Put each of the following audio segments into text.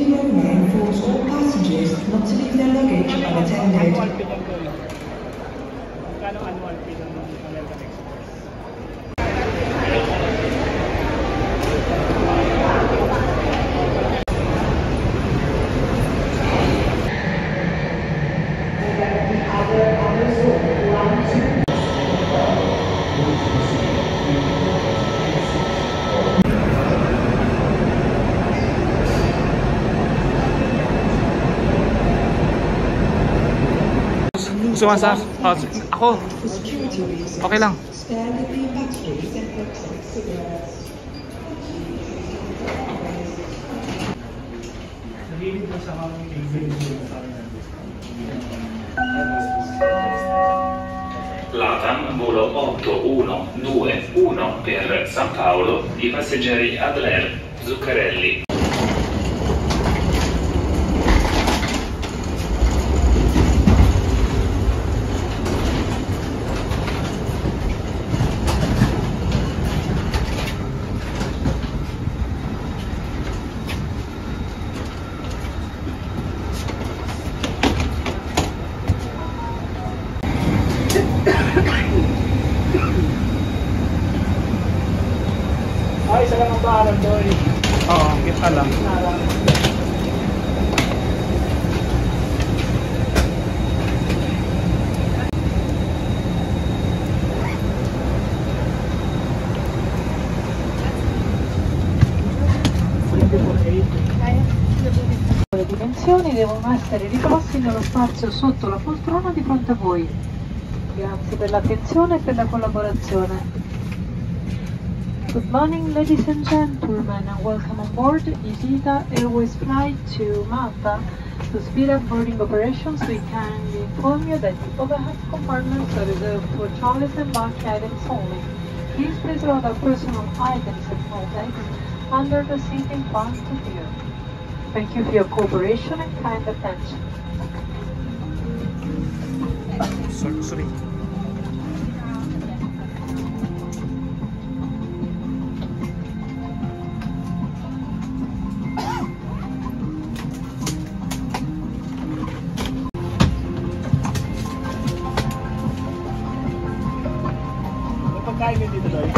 Safety Roamer informs all passengers not to leave their luggage unattended. Annual fee ng American Express? Sumasa? Ako. Okay lang. LATAM volo 8121 per San Paolo, i passeggeri Adler, Zuccarelli. Ay, isa lang ang bahalan doon. Oo, kita lang. Le dimensioni devono essere riposti nello spazio sotto la poltrona di fronte a voi. Grazie per l'attenzione e per la collaborazione. Good morning, ladies and gentlemen, and welcome on board ITA Airways flight to Malta. To speed up boarding operations, we kindly inform you that the overhead compartments are reserved for trolleys and bulky items only. Please place all our personal items and small bags under the seat in front of you. Thank you for your cooperation and kind attention. Sorry. Pagkain nyo dito doon.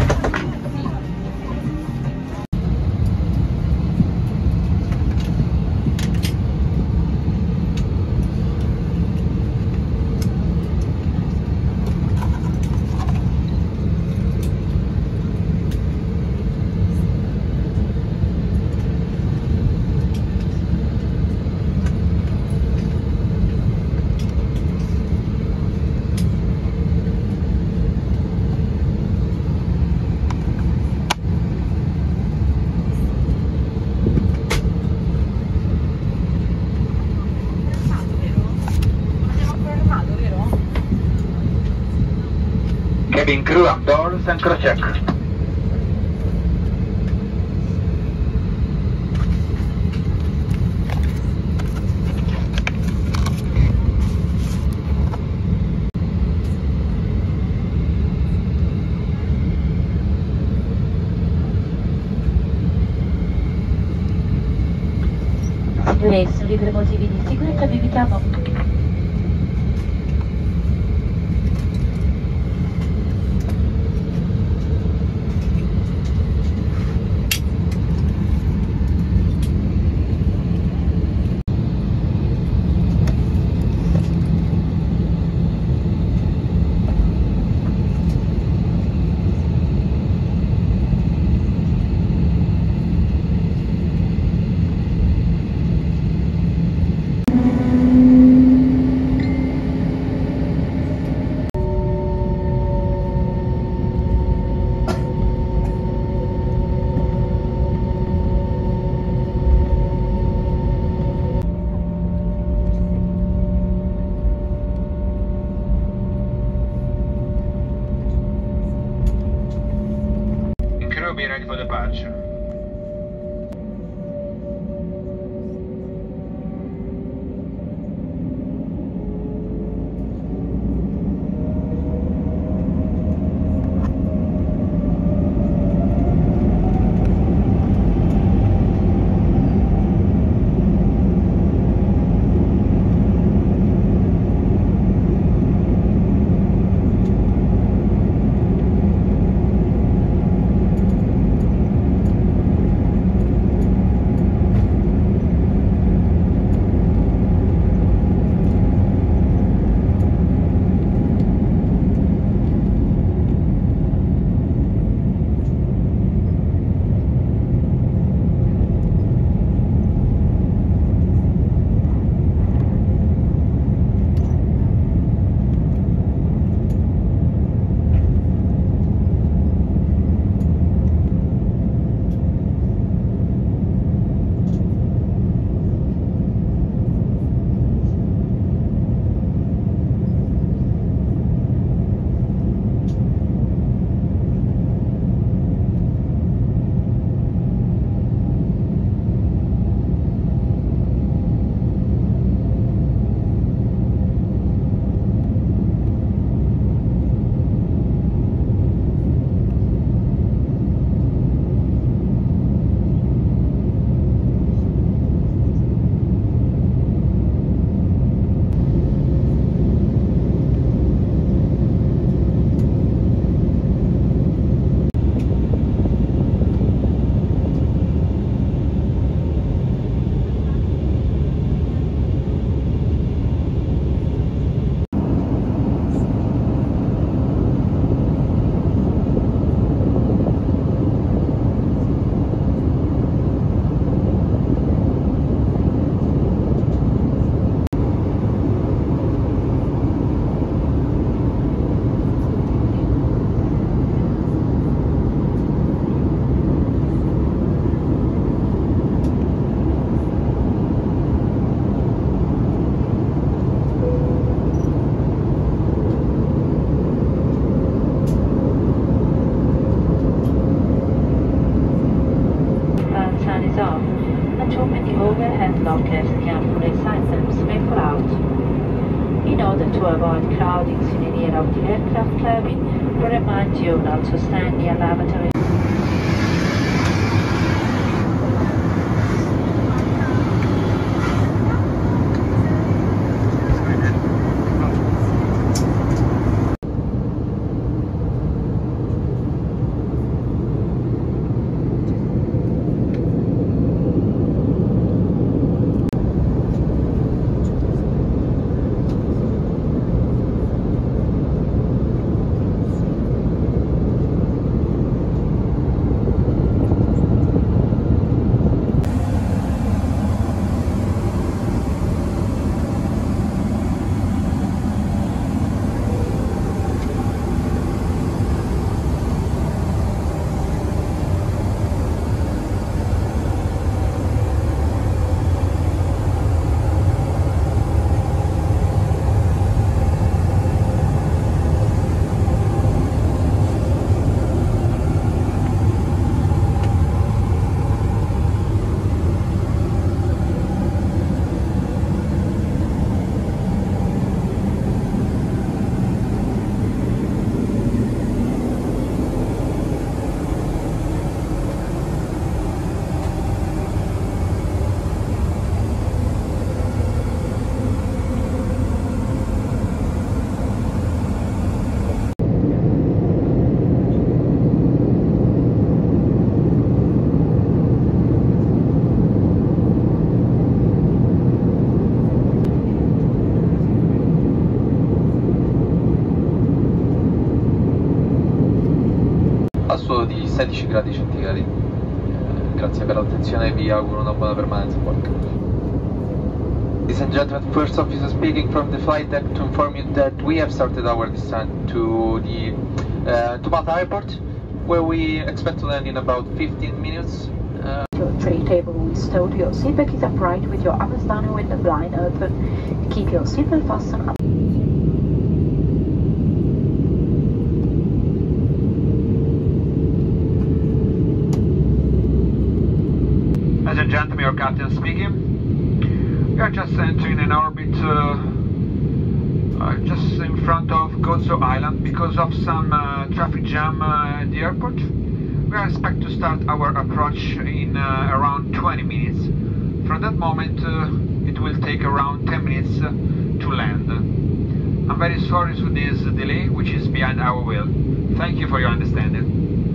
Cabin crew up doors and cross-check. Sicurezza, per motivi di sicurezza vi invitiamo. the overhead lockers can place items may fall out. In order to avoid crowding in the rear of the aircraft cabin, we remind you not to stand near lavatory. Passo di 16 gradi centigradi. Grazie per l'attenzione e vi auguro una buona permanenza qua. Ladies and gentlemen, first officer speaking from the flight deck to inform you that we have started our descent to Malta Airport, where we expect to land in about 15 minutes. Your tray table is stowed, your seatback is upright with your arms down and with the blind open. Keep your seatbelt fastened up. Ladies and gentlemen, your captain speaking. We are just entering an orbit just in front of Gozo Island because of some traffic jam at the airport. We expect to start our approach in around 20 minutes. From that moment, it will take around 10 minutes to land. I'm very sorry for this delay, which is behind our will. Thank you for your understanding.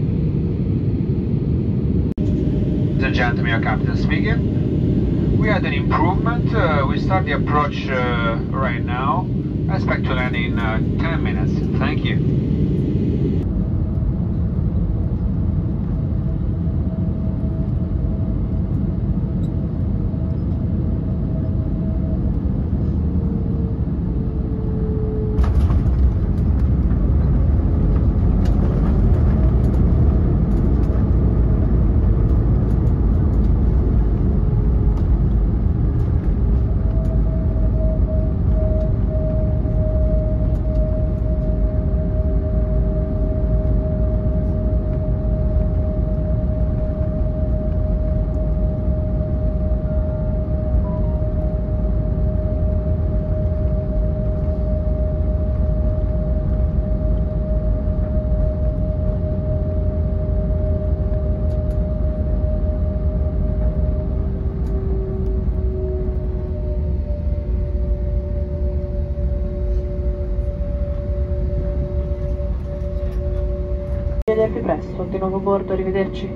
Ladies and gentlemen, your captain speaking. We had an improvement. We start the approach right now. I expect to land in 10 minutes. Thank you. Più presto, di nuovo a bordo, arrivederci.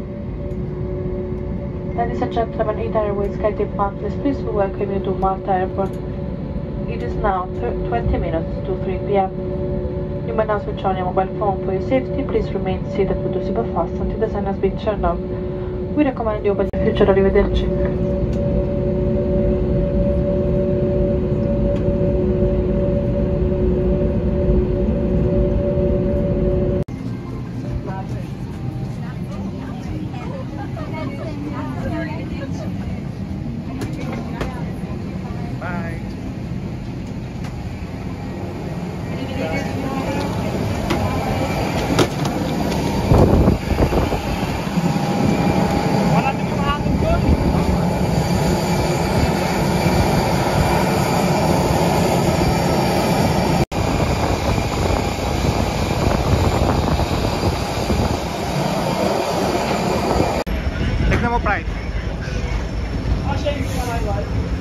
Ladies and gentlemen, Ita Airways SkyTeam Partners, please welcome you to Malta Airport. It is now 20 minutes to 3 p.m. You may now switch on your mobile phone for your safety. Please remain seated with your seatbelt fastened until the sign has been turned off. We recommend you open the future. Arrivederci. Wala na yung hangin doon. my wife.